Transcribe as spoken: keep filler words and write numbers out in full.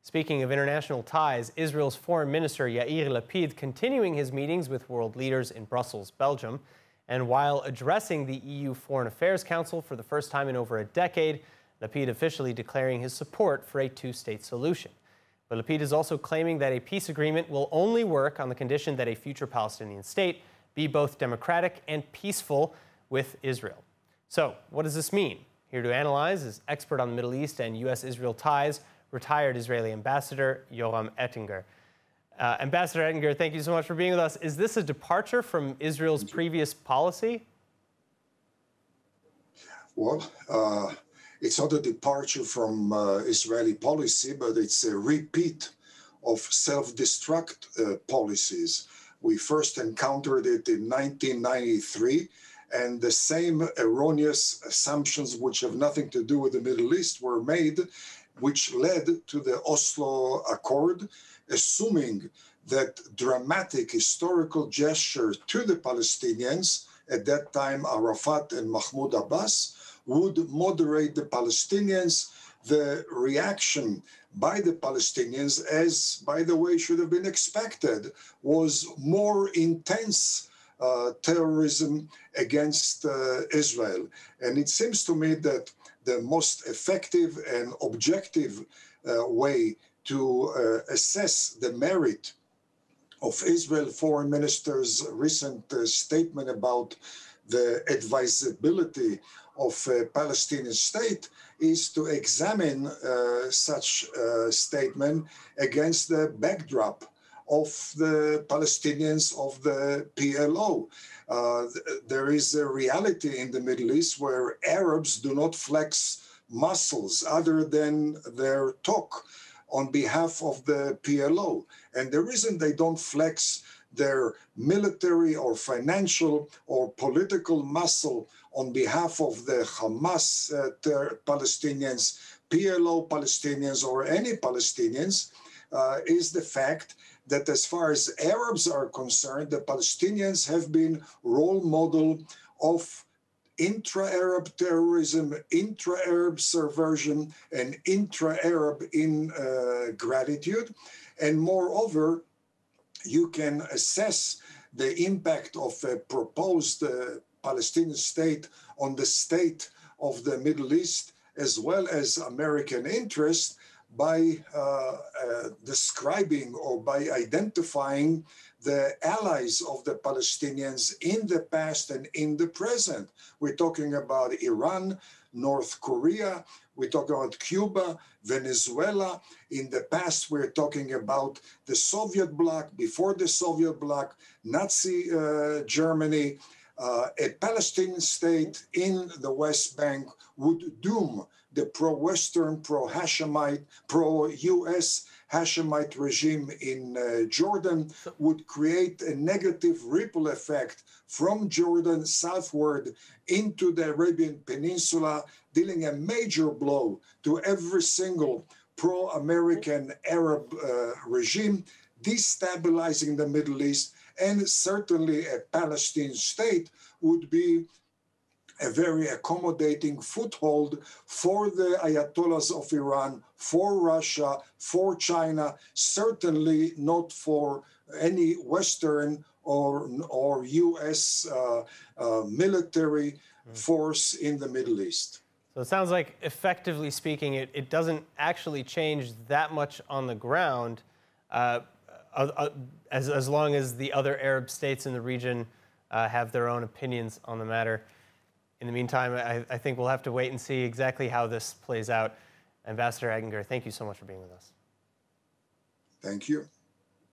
Speaking of international ties, Israel's Foreign Minister Yair Lapid continuing his meetings with world leaders in Brussels, Belgium. And while addressing the E U Foreign Affairs Council for the first time in over a decade, Lapid officially declaring his support for a two-state solution. But Lapid is also claiming that a peace agreement will only work on the condition that a future Palestinian state be both democratic and peaceful with Israel. So, what does this mean? Here to analyze is expert on the Middle East and U S Israel ties, retired Israeli Ambassador Yoram Ettinger. Uh, Ambassador Ettinger, thank you so much for being with us. Is this a departure from Israel's previous policy? Well, uh, it's not a departure from uh, Israeli policy, but it's a repeat of self-destruct uh, policies. We first encountered it in nineteen ninety-three, and the same erroneous assumptions, which have nothing to do with the Middle East, were made, which led to the Oslo Accord, assuming that dramatic historical gesture to the Palestinians, at that time Arafat and Mahmoud Abbas, would moderate the Palestinians. The reaction by the Palestinians, as by the way should have been expected, was more intense uh, terrorism against uh, Israel. And it seems to me that the most effective and objective uh, way to uh, assess the merit of Israel Foreign Minister's recent uh, statement about the advisability of a Palestinian state is to examine uh, such a statement against the backdrop of the Palestinians of the P L O. Uh, there is a reality in the Middle East where Arabs do not flex muscles other than their talk on behalf of the P L O. And the reason they don't flex their military or financial or political muscle on behalf of the Hamas uh, Palestinians, P L O Palestinians, or any Palestinians uh, is the fact that as far as Arabs are concerned, the Palestinians have been role model of intra-Arab terrorism, intra-Arab subversion, and intra-Arab ingratitude. And moreover, you can assess the impact of a proposed uh, Palestinian state on the state of the Middle East, as well as American interest, by uh, uh, describing or by identifying the allies of the Palestinians in the past and in the present. We're talking about Iran, North Korea, we're talking about Cuba, Venezuela. In the past, we're talking about the Soviet bloc, before the Soviet bloc, Nazi uh, Germany. Uh, a Palestinian state in the West Bank would doom the pro-Western, pro-Hashemite, pro-U S Hashemite regime in uh, Jordan, would create a negative ripple effect from Jordan southward into the Arabian Peninsula, dealing a major blow to every single pro-American Arab uh, regime, destabilizing the Middle East. And certainly a Palestinian state would be a very accommodating foothold for the Ayatollahs of Iran, for Russia, for China, certainly not for any Western or, or U S uh, uh, military mm. force in the Middle East. So it sounds like, effectively speaking, it, it doesn't actually change that much on the ground. Uh, Uh, as, as long as the other Arab states in the region uh, have their own opinions on the matter. In the meantime, I, I think we'll have to wait and see exactly how this plays out. Ambassador Ettinger, thank you so much for being with us. Thank you.